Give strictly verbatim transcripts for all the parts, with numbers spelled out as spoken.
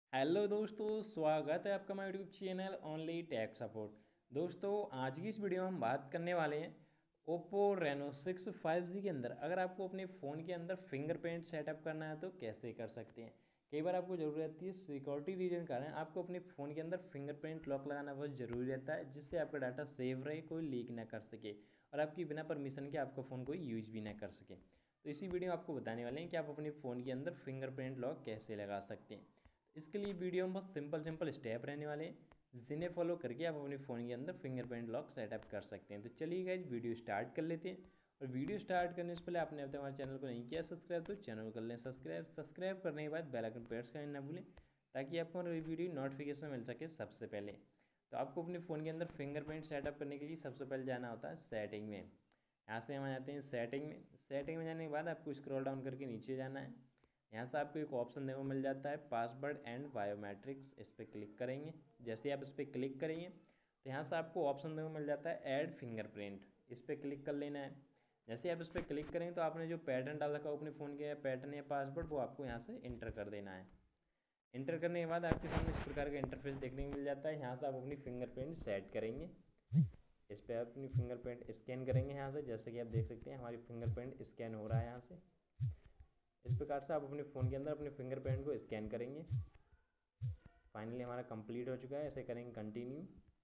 Hello दोस्तों, स्वागत है आपका हमारे YouTube channel only tech support. दोस्तों, आज की इस वीडियो में हम बात करने वाले हैं Oppo Reno six five G के अंदर अगर आपको अपने फ़ोन के अंदर फिंगरप्रिंट सेटअप करना है तो कैसे कर सकते हैं। कई बार आपको ज़रूरत रहती है सिक्योरिटी रीजन कारण आपको अपने फ़ोन के अंदर फिंगरप्रिंट लॉक लगाना बहुत ज़रूरी रहता है, जिससे आपका डाटा सेव रहे, कोई लीक ना कर सके और आपकी बिना परमिशन के आपका फ़ोन कोई यूज भी ना कर सके। तो इसी वीडियो में आपको बताने वाले हैं कि आप अपने फ़ोन के अंदर फिंगरप्रिंट लॉक कैसे लगा सकते हैं। इसके लिए वीडियो में बहुत सिंपल सिंपल स्टेप रहने वाले हैं, जिन्हें फॉलो करके आप अपने फ़ोन के अंदर फिंगरप्रिंट लॉक सेटअप कर सकते हैं। तो चलिए गाइस, वीडियो स्टार्ट कर लेते हैं। और वीडियो स्टार्ट करने से पहले आपने अब तक हमारे चैनल को नहीं किया सब्सक्राइब तो चैनल कर लें सब्सक्राइब। सब्सक्राइब करने के बाद बेल आइकन प्रेस करना ना भूलें, ताकि आपको हमारी वीडियो नोटिफिकेशन मिल सके सबसे पहले। तो आपको अपने फ़ोन के अंदर फिंगरप्रिंट सेटअप करने के लिए सबसे पहले जाना होता है सेटिंग में। यहाँ से हम आ जाते हैं सेटिंग में। सेटिंग में जाने के बाद आपको स्क्रॉल डाउन करके नीचे जाना है। यहाँ से आपको एक ऑप्शन देखने को मिल जाता है पासवर्ड एंड बायोमेट्रिक्स। इस पर क्लिक करेंगे। जैसे ही आप इस पर क्लिक करेंगे तो यहाँ से आपको ऑप्शन देखने को मिल जाता है ऐड फिंगरप्रिंट। इस पर क्लिक कर लेना है। जैसे ही आप इस पर क्लिक करेंगे तो आपने जो पैटर्न डाल रखा हो अपने फ़ोन के पैटर्न या पासवर्ड, वो आपको यहाँ से इंटर कर देना है। इंटर करने के बाद आपके सामने इस प्रकार का इंटरफेस देखने को मिल जाता है। यहाँ से आप अपनी फिंगरप्रिंट सेट करेंगे। इस पर अपनी फिंगरप्रिंट स्कैन करेंगे यहाँ से। जैसे कि आप देख सकते हैं हमारी फिंगरप्रिंट स्कैन हो रहा है यहाँ से। इस प्रकार से आप अपने फ़ोन के अंदर अपने फिंगरप्रिंट को स्कैन करेंगे। फाइनली हमारा कंप्लीट हो चुका है। ऐसे करेंगे कंटिन्यू।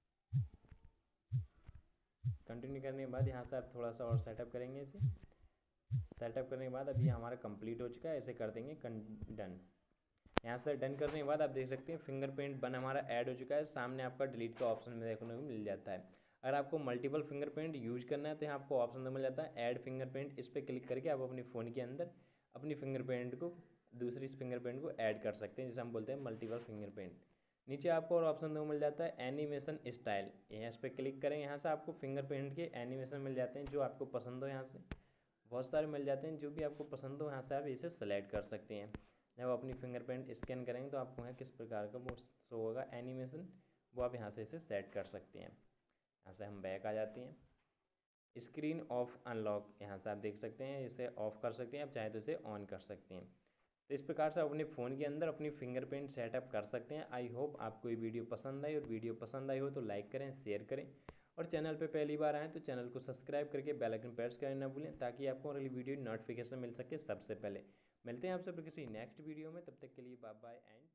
कंटिन्यू करने के बाद यहाँ से आप थोड़ा सा और सेटअप करेंगे। इसे सेटअप करने के बाद अभी हमारा कंप्लीट हो चुका है। ऐसे कर देंगे डन। यहाँ से डन करने के बाद आप देख सकते हैं फिंगरप्रिंट बन हमारा ऐड हो चुका है। सामने आपका डिलीट का ऑप्शन में देखने को मिल जाता है। अगर आपको मल्टीपल फिंगरप्रिंट यूज करना है तो यहाँ आपको ऑप्शन मिल जाता है ऐड फिंगरप्रिंट। इस पर क्लिक करके आप अपने फ़ोन के अंदर अपनी फिंगरप्रिंट को दूसरी फिंगरप्रिंट को ऐड कर सकते हैं, जिसे हम बोलते हैं मल्टीपल फिंगरप्रिंट। नीचे आपको और ऑप्शन देखो मिल जाता है एनिमेशन स्टाइल। यहाँ इस पर क्लिक करें। यहाँ से आपको फिंगरप्रिंट के एनिमेशन मिल जाते हैं जो आपको पसंद हो। यहाँ से बहुत सारे मिल जाते हैं, जो भी आपको पसंद हो यहाँ से आप इसे सेलेक्ट कर सकते हैं। जब अपनी फिंगरप्रिंट स्कैन करेंगे तो आपको यहाँ किस प्रकार का वो शो होगा एनिमेशन, वो आप यहाँ से इसे सेट कर सकते हैं। यहाँ से हम बैक आ जाते हैं। स्क्रीन ऑफ अनलॉक, यहाँ से आप देख सकते हैं इसे ऑफ कर सकते हैं, आप चाहे तो इसे ऑन कर सकते हैं। तो इस प्रकार से अपने फ़ोन के अंदर अपनी फिंगरप्रिंट सेटअप कर सकते हैं। आई होप आपको ये वीडियो पसंद आई, और वीडियो पसंद आई हो तो लाइक करें, शेयर करें, और चैनल पे पहली बार आएँ तो चैनल को सब्सक्राइब करके बेल आइकन प्रेस करना ना भूलें, ताकि आपको अगली वीडियो नोटिफिकेशन मिल सके सबसे पहले। मिलते हैं आपसे फिर किसी नेक्स्ट वीडियो में, तब तक के लिए बाय बाय एंड